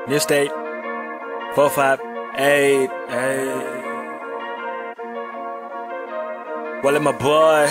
New state, 458, hey. Well, my boy,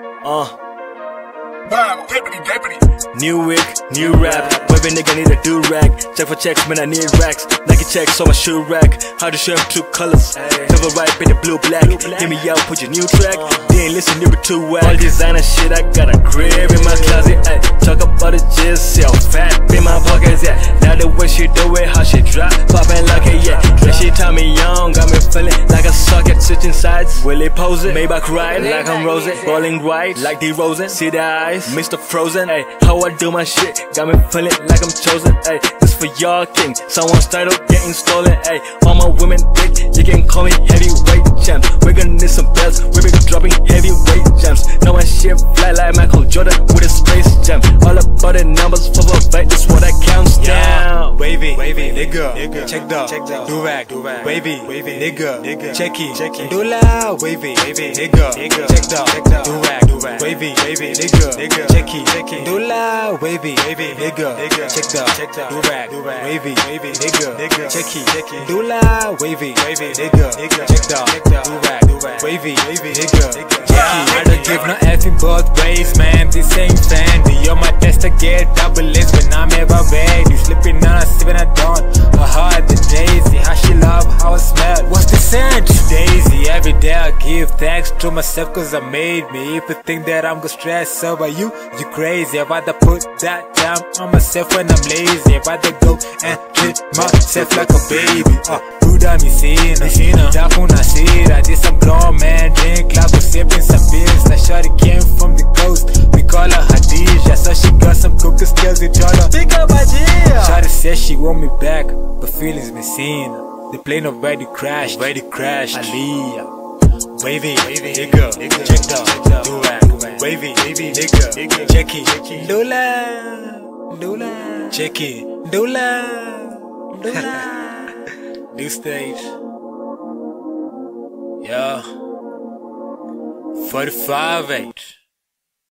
New wig, new rap. Wavy nigga need a do-rag. Check for checks, man, I need racks. Nike checks on my shoe rack. How to show him two colors. Cover right, be the blue black. Hear me out, put your new track. They ain't listen, you be too whack. All designer shit, I got a crib in my closet. Ay. Talk about it, just sell fat in my pockets, yeah. Now the way she do it, how she drop, poppin' like it, yeah. When she tie me young, got me feeling like a socket, switching sides. Willie posing, Maybach riding like I'm Rosen. Balling right, like D Rosen. See the eyes, Mr. Frozen, ay. How I do my shit, got me feeling like I'm chosen, ay. This for y'all king, someone's title getting stolen, ay. All my women dick, you can call me heavyweight champs. We're gonna need some belts, we be dropping heavyweight gems. Know my shit fly like Michael Jordan with a space jam. All about the numbers, for a fight, that's what I counts down. Wavy, nigga, check the do-rag, wavy, nigga, checky, do loud, wavy, nigga, check the do-rag, wavy, nigga, checky, do loud, wavy, nigga, check the do-rag, wavy, nigga, checky, do loud, wavy, nigga, check the do-rag, wavy, nigga, checky. I don't give no effing both ways, man. This ain't Fendi. You're my test to get double A's when I'm ever ready. You slipping on a 7 I don't. Her heart the Daisy. How she love, how I smell. What's the scent? Daisy. Every day I give thanks to myself cause I made me. If you think that I'm gonna stress over you, you crazy. I'd rather put that time on myself when I'm lazy. I'd rather go and treat myself like a baby. Buda me sina, Dafu nasira. This a grown man drink like we're sipping some beers. That shorty came from the coast, we call her Hadija. So she got some cooking skills with Jordan. Pick up idea. Shorty says she want me back, but feelings missing. The plane already crashed, Aliyah. Wavy, nigga, check the do-rag. Wavy, nigga, checky, Dula, checky, Dula. New stage, yeah, 45-8.